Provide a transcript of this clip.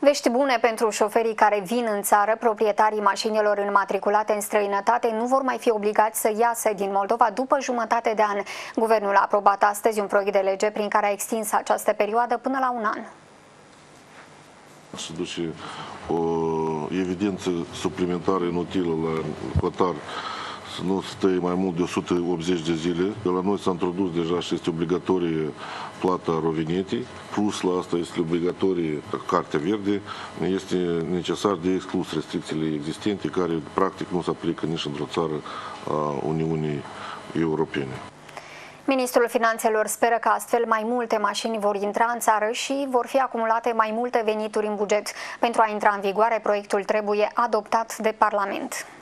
Vești bune pentru șoferii care vin în țară. Proprietarii mașinilor înmatriculate în străinătate nu vor mai fi obligați să iasă din Moldova după jumătate de an. Guvernul a aprobat astăzi un proiect de lege prin care a extins această perioadă până la un an. Se duce o evidență suplimentară inutilă la hotar, să nu stai mai mult de 180 de zile. De la noi s-a introdus deja și este obligatorie plata rovinetei, plus la asta este obligatorie cartea verde, este necesar de exclus restricțiile existente care practic nu se aplică nici într-o țară a Uniunii Europene. Ministrul Finanțelor speră că astfel mai multe mașini vor intra în țară și vor fi acumulate mai multe venituri în buget. Pentru a intra în vigoare, proiectul trebuie adoptat de Parlament.